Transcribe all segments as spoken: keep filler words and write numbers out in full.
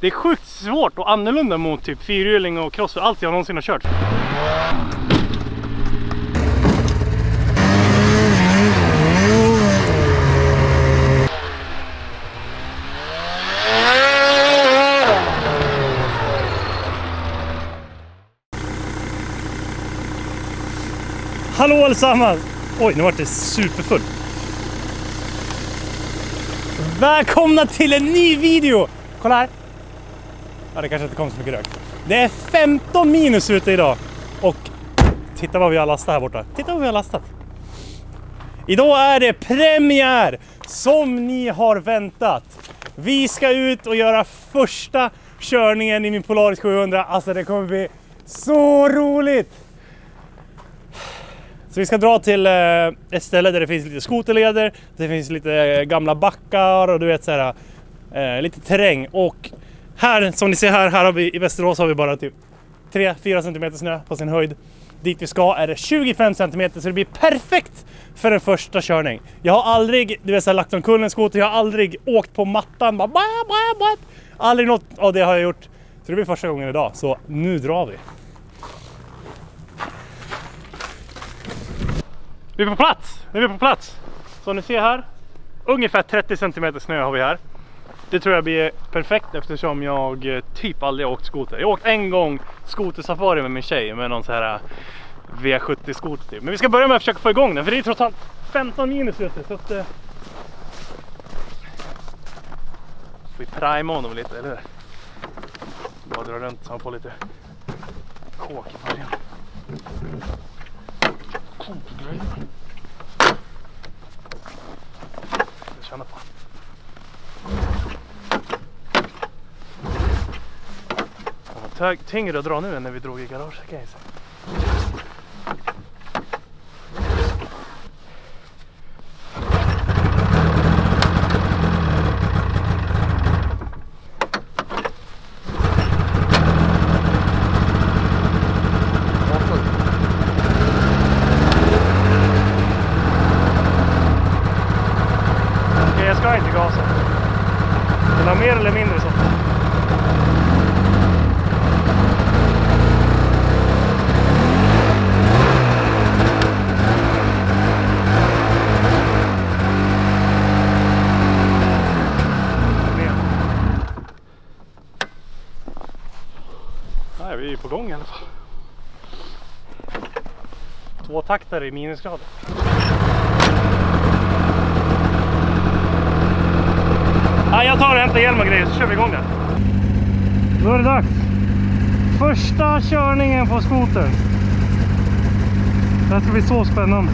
Det är sjukt svårt och annorlunda mot typ fyrhjuling och cross och allt jag någonsin har kört. Hallå allesammans! Oj, nu var det superfull. Välkomna till en ny video! Kolla här. Ja, det kanske inte kom så mycket rök. Det är femton minus ute idag. Och titta vad vi har lastat här borta. Titta vad vi har lastat. Idag är det premiär som ni har väntat. Vi ska ut och göra första körningen i min Polaris sjuhundra. Alltså det kommer bli så roligt! Så vi ska dra till eh, ett ställe där det finns lite skoterleder, det finns lite eh, gamla backar och du vet så här, eh, lite terräng. Och här, som ni ser här, här har vi, i Västerås har vi bara typ tre till fyra centimeter snö på sin höjd. Dit vi ska är det tjugofem centimeter, så det blir perfekt för en första körning. Jag har aldrig, du vet så här, lagt omkull en skoter, jag har aldrig åkt på mattan, bara, bah, bah, bah. Aldrig något av det har jag gjort. Så det blir första gången idag, så nu drar vi. Vi är på plats, nu är vi på plats. Som ni ser här, ungefär trettio centimeter snö har vi här. Det tror jag blir perfekt eftersom jag typ aldrig har åkt skoter. Jag har åkt en gång skotersafari med min tjej med någon så här V sjuttio skoter typ. Men vi ska börja med att försöka få igång den, för det är trots allt femton minus ute. Så att... Eh... Får vi prima honom lite, eller hur? Bara dra runt så han får lite kåk i början. Jag känner på. Det var tyngre att dra nu än när vi drog i garage, kan jag säga. Jag ska inte gasa. Den har mer eller mindre så. Nej, vi är på gång i alla fall. Två takter i minusgrader. Ja, jag tar och hämtar hjälm och grejer så kör vi igång där. Då är det dags. Första körningen på skotern. Det här ska bli så spännande.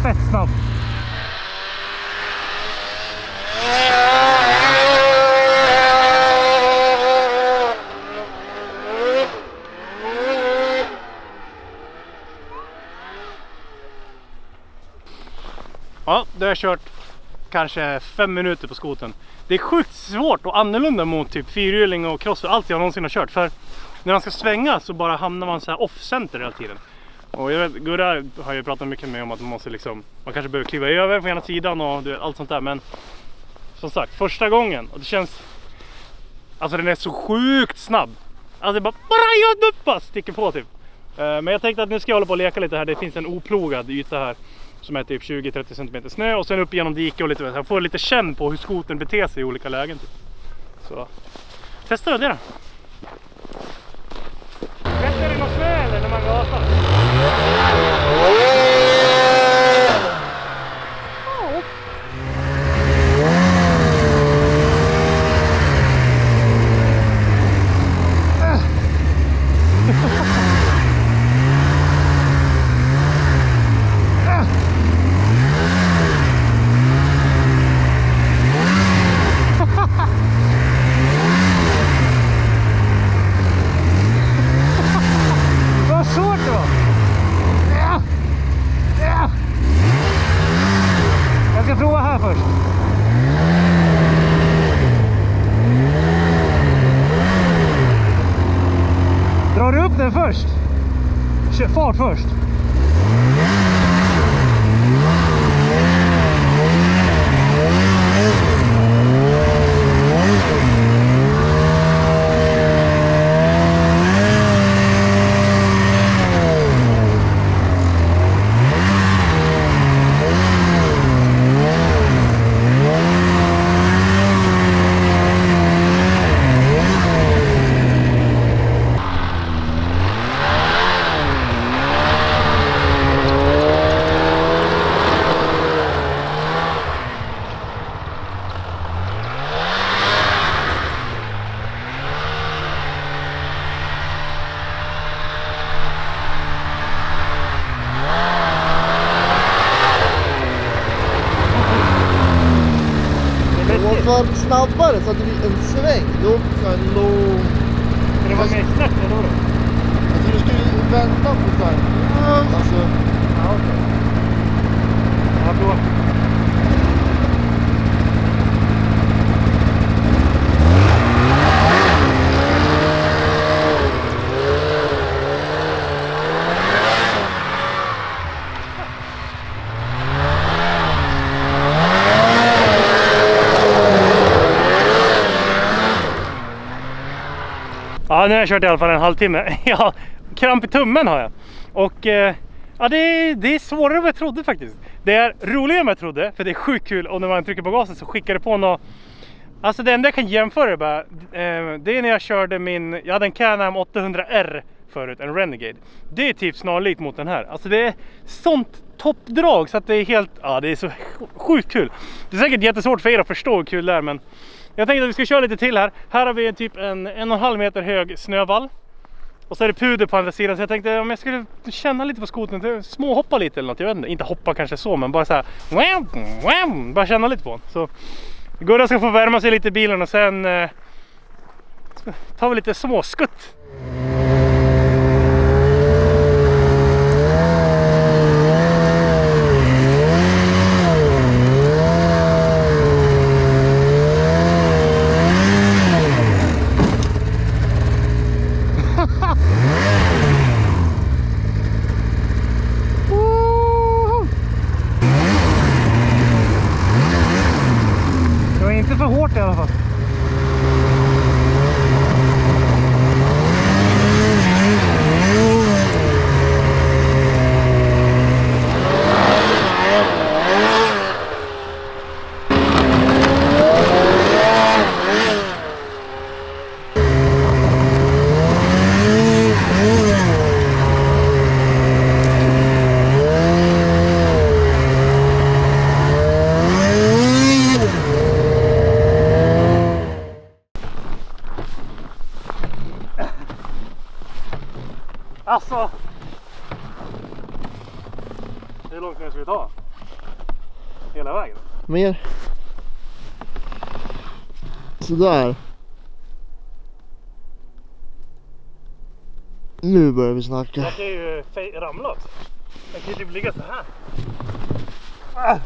fett snabb. Ja, då har jag kört kanske fem minuter på skoten. Det är sjukt svårt och annorlunda mot typ fyrhjuling och cross och allt jag någonsin har kört. För när man ska svänga så bara hamnar man så här off-center hela tiden. Och jag vet, Gurra har ju pratat mycket med om att man måste liksom, man kanske behöver kliva över på ena sidan och du vet, allt sånt där. Men som sagt, första gången, och det känns, alltså den är så sjukt snabb. Alltså det är bara, bara jag duppa, sticker på typ. Men jag tänkte att nu ska jag hålla på och leka lite här. Det finns en oplogad yta här som är typ tjugo till trettio centimeter snö och sen upp genom dike och lite, jag får lite känn på hur skoten beter sig i olika lägen typ. Så testa då det då. Vetter det någon snö eller när man gasar? Drar du upp den först? Kör fart först. Var snabbare så att det blir en sväng. Då så här lång. Det var mer snabbt eller vadå? Alltså du skulle vänta på så här. Alltså. Ja, okej. Ja, då. Ja, nu har jag kört i alla fall en halvtimme. Ja, kramp i tummen har jag. Och eh, ja, det är, det är svårare än vad jag trodde faktiskt. Det är roligare än vad jag trodde, för det är sjukt kul. Och när man trycker på gasen så skickar det på något. Alltså det enda jag kan jämföra bara, eh, det är när jag körde min, jag hade en Can-Am åttahundra R förut, en Renegade. Det är typ snarlikt mot den här. Alltså det är sånt toppdrag så att det är helt, ja det är så sjukt kul. Det är säkert jättesvårt för er att förstå hur kul det är, men jag tänkte att vi ska köra lite till här. Här har vi typ en en och en halv meter hög snövall. Och så är det puder på andra sidan. Så jag tänkte om jag skulle känna lite på skoten. Små hoppa lite eller något. Jag vet inte. Inte hoppa kanske så. Men bara så här. Wham, wham, bara känna lite på den. Så Gurra ska få värma sig lite i bilen. Och sen eh, tar vi lite små skutt. Inte för hårt i alla fall. Alltså, hur långt ska vi ta? hela vägen. Mer. Sådär. Nu börjar vi snacka. Jag kan ju ramla också. Jag kan ju typ ligga så här. Ah.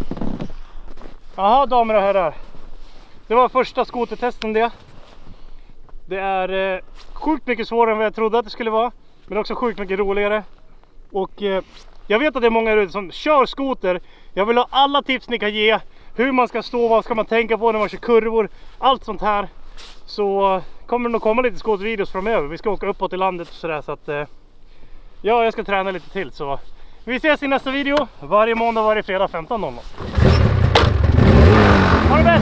Jaha, damer och herrar. Det var första skotertesten det. Det är eh, sjukt mycket svårare än vad jag trodde att det skulle vara. Men också sjukt mycket roligare. Och eh, jag vet att det är många som kör skoter. Jag vill ha alla tips ni kan ge. Hur man ska stå, vad ska man tänka på när man kör kurvor. Allt sånt här. Så kommer det nog komma lite skotervideos framöver. Vi ska åka uppåt i landet och sådär. Så att, eh, ja, jag ska träna lite till. Så vi ses i nästa video. Varje måndag, varje fredag femton noll noll. Ha det bäst!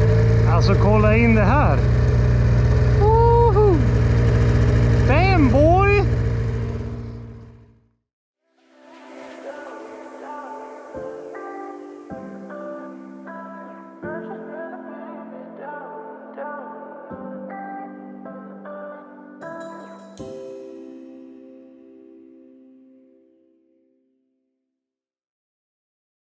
Alltså kolla in det här. Woho! Damn boy!